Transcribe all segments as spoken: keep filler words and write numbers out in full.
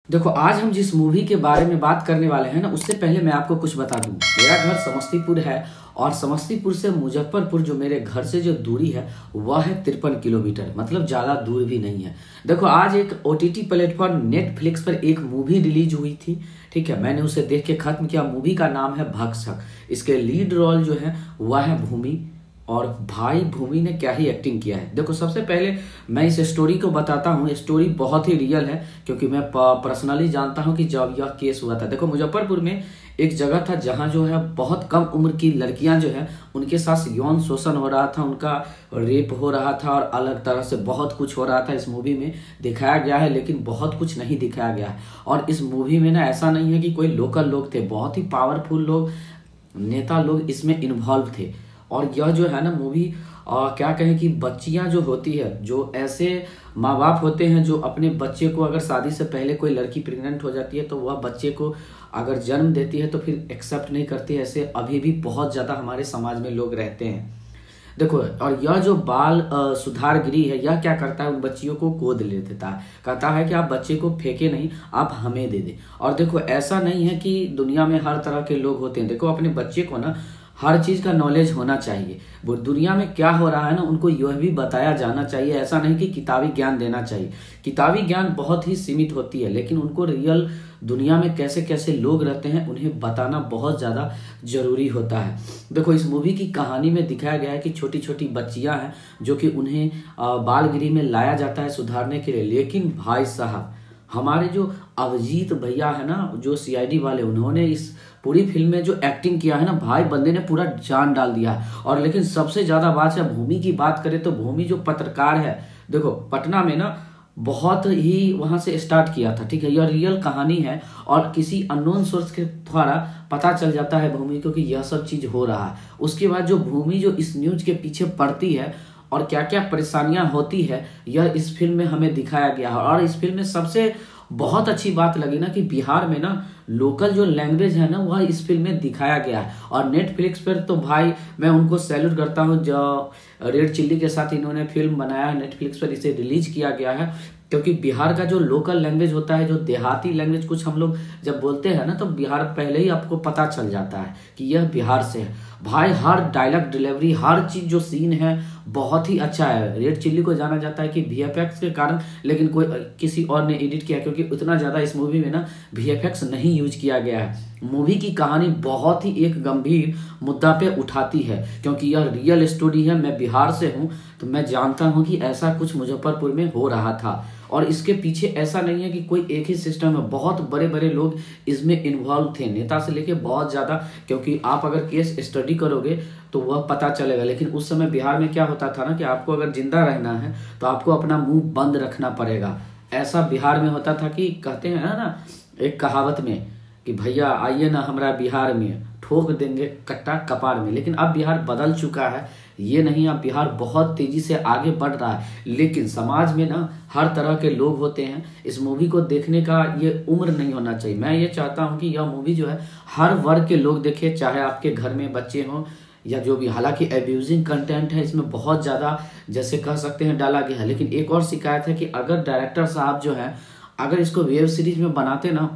देखो, आज हम जिस मूवी के बारे में बात करने वाले हैं ना, उससे पहले मैं आपको कुछ बता दूं। मेरा घर समस्तीपुर है और समस्तीपुर से मुजफ्फरपुर जो मेरे घर से जो दूरी है वह है तिरपन किलोमीटर, मतलब ज़्यादा दूर भी नहीं है। देखो, आज एक ओटीटी प्लेटफॉर्म नेटफ्लिक्स पर एक मूवी रिलीज हुई थी। ठीक है, मैंने उसे देख के खत्म किया। मूवी का नाम है भक्षक। इसके लीड रोल जो है वह है भूमि, और भाई भूमि ने क्या ही एक्टिंग किया है। देखो, सबसे पहले मैं इस स्टोरी को बताता हूँ। स्टोरी बहुत ही रियल है क्योंकि मैं पर्सनली जानता हूँ कि जब यह केस हुआ था। देखो, मुजफ्फरपुर में एक जगह था जहाँ जो है बहुत कम उम्र की लड़कियां जो है उनके साथ यौन शोषण हो रहा था, उनका रेप हो रहा था और अलग तरह से बहुत कुछ हो रहा था। इस मूवी में दिखाया गया है, लेकिन बहुत कुछ नहीं दिखाया गया है। और इस मूवी में ना ऐसा नहीं है कि कोई लोकल लोग थे, बहुत ही पावरफुल लोग, नेता लोग इसमें इन्वॉल्व थे। और यह जो है ना मूवी क्या कहें कि बच्चियां जो होती है, जो ऐसे माँ बाप होते हैं जो अपने बच्चे को, अगर शादी से पहले कोई लड़की प्रेग्नेंट हो जाती है तो वह बच्चे को अगर जन्म देती है तो फिर एक्सेप्ट नहीं करती है। ऐसे अभी भी बहुत ज़्यादा हमारे समाज में लोग रहते हैं। देखो, और यह जो बाल सुधार गृह है, यह क्या करता है, उन बच्चियों को गोद ले देता है। कहता है कि आप बच्चे को फेंके नहीं, आप हमें दे दें। और देखो, ऐसा नहीं है कि दुनिया में हर तरह के लोग होते हैं। देखो, अपने बच्चे को ना हर चीज़ का नॉलेज होना चाहिए। वो दुनिया में क्या हो रहा है ना, उनको यह भी बताया जाना चाहिए। ऐसा नहीं कि किताबी ज्ञान देना चाहिए। किताबी ज्ञान बहुत ही सीमित होती है, लेकिन उनको रियल दुनिया में कैसे कैसे लोग रहते हैं उन्हें बताना बहुत ज़्यादा जरूरी होता है। देखो, इस मूवी की कहानी में दिखाया गया है कि छोटी छोटी बच्चियां हैं जो कि उन्हें बाल गृह में लाया जाता है सुधारने के लिए। लेकिन भाई साहब, हमारे जो अभिजीत भैया है ना, जो सीआईडी वाले, उन्होंने इस पूरी फिल्म में जो एक्टिंग किया है ना, भाई बंदे ने पूरा जान डाल दिया है। और लेकिन सबसे ज्यादा बात है, भूमि की बात करें तो भूमि जो पत्रकार है, देखो पटना में ना बहुत ही वहां से स्टार्ट किया था। ठीक है, यह रियल कहानी है और किसी अननोन सोर्स के द्वारा पता चल जाता है भूमि को कि यह सब चीज हो रहा है। उसके बाद जो भूमि जो इस न्यूज के पीछे पड़ती है और क्या क्या परेशानियां होती है, यह इस फिल्म में हमें दिखाया गया है। और इस फिल्म में सबसे बहुत अच्छी बात लगी ना कि बिहार में ना लोकल जो लैंग्वेज है ना वह इस फिल्म में दिखाया गया है। और नेटफ्लिक्स पर तो भाई मैं उनको सैल्यूट करता हूँ, जो रेड चिल्ली के साथ इन्होंने फिल्म बनाया है, नेटफ्लिक्स पर इसे रिलीज किया गया है। क्योंकि बिहार का जो लोकल लैंग्वेज होता है, जो देहाती लैंग्वेज कुछ हम लोग जब बोलते हैं ना, तो बिहार पहले ही आपको पता चल जाता है कि यह बिहार से है। भाई हर डायलॉग डिलीवरी, हर चीज जो सीन है बहुत ही अच्छा है। रेड चिल्ली को जाना जाता है कि वीएफएक्स के कारण, लेकिन कोई किसी और ने एडिट किया क्योंकि उतना ज्यादा इस मूवी में ना वीएफएक्स नहीं यूज किया गया है। मूवी की कहानी बहुत ही एक गंभीर मुद्दा पे उठाती है क्योंकि यह रियल स्टोरी है। मैं बिहार से हूँ तो मैं जानता हूँ कि ऐसा कुछ मुजफ्फरपुर में हो रहा था। और इसके पीछे ऐसा नहीं है कि कोई एक ही सिस्टम है, बहुत बड़े बड़े लोग इसमें इन्वॉल्व थे, नेता से लेके बहुत ज़्यादा। क्योंकि आप अगर केस स्टडी करोगे तो वह पता चलेगा। लेकिन उस समय बिहार में क्या होता था ना कि आपको अगर जिंदा रहना है तो आपको अपना मुंह बंद रखना पड़ेगा। ऐसा बिहार में होता था कि कहते हैं ना एक कहावत में कि भैया आइए ना हमारा बिहार में, ठोक देंगे कट्टा कपार में। लेकिन अब बिहार बदल चुका है, ये नहीं, अब बिहार बहुत तेजी से आगे बढ़ रहा है। लेकिन समाज में ना हर तरह के लोग होते हैं। इस मूवी को देखने का ये उम्र नहीं होना चाहिए। मैं ये चाहता हूँ कि यह मूवी जो है हर वर्ग के लोग देखें, चाहे आपके घर में बच्चे हों या जो भी। हालांकि एब्यूजिंग कंटेंट है इसमें बहुत ज़्यादा, जैसे कह सकते हैं, डाला गया है। लेकिन एक और शिकायत है कि अगर डायरेक्टर साहब जो है अगर इसको वेब सीरीज में बनाते ना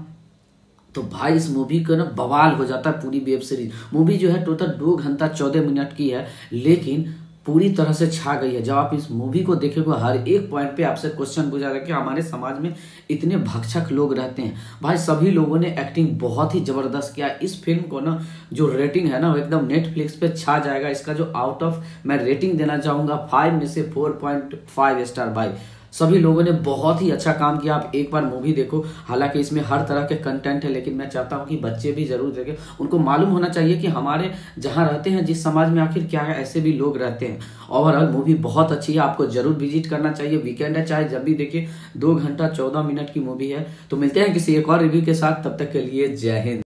तो भाई इस मूवी का ना बवाल हो जाता है। पूरी वेब सीरीज मूवी जो है टोटल दो घंटा चौदह मिनट की है, लेकिन पूरी तरह से छा गई है। जब आप इस मूवी को देखेंगे हर एक पॉइंट पे आपसे क्वेश्चन पूछा जाएगा कि हमारे समाज में इतने भक्षक लोग रहते हैं। भाई सभी लोगों ने एक्टिंग बहुत ही जबरदस्त किया। इस फिल्म को ना जो रेटिंग है ना वो एकदम नेटफ्लिक्स पे छा जाएगा। इसका जो आउट ऑफ मैं रेटिंग देना चाहूंगा फाइव में से फोर पॉइंट फाइव स्टार। भाई सभी लोगों ने बहुत ही अच्छा काम किया। आप एक बार मूवी देखो, हालांकि इसमें हर तरह के कंटेंट है, लेकिन मैं चाहता हूं कि बच्चे भी जरूर देखें। उनको मालूम होना चाहिए कि हमारे जहां रहते हैं, जिस समाज में आखिर क्या है, ऐसे भी लोग रहते हैं। ओवरऑल मूवी बहुत अच्छी है, आपको जरूर विजिट करना चाहिए। वीकेंड है चाहे जब भी देखिए, दो घंटा चौदह मिनट की मूवी है। तो मिलते हैं किसी एक और रिव्यू के साथ, तब तक के लिए जय हिंद।